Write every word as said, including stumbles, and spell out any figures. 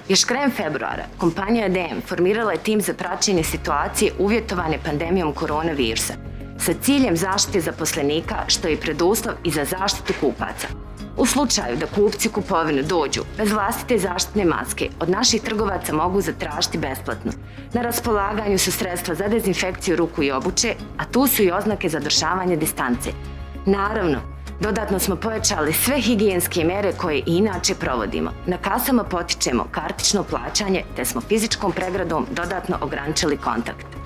Još krajem februara kompanija D M formirala je tim za praćenje situacije uvjetovane pandemijom koronavirusa sa ciljem zaštite zaposlenika, što je i preduslov i za zaštitu kupaca. U slučaju da kupci u kupovinu dođu bez vlastite zaštitne maske, od naših trgovaca mogu zatražiti besplatno. Na raspolaganju su sredstva za dezinfekciju ruku i obuće, a tu su i oznake za održavanje distance. Naravno, dodatno smo pojačali sve higijenske mere koje i inače provodimo. Na kasama potičemo kartično plaćanje, te smo fizičkom pregradom dodatno ograničili kontakt.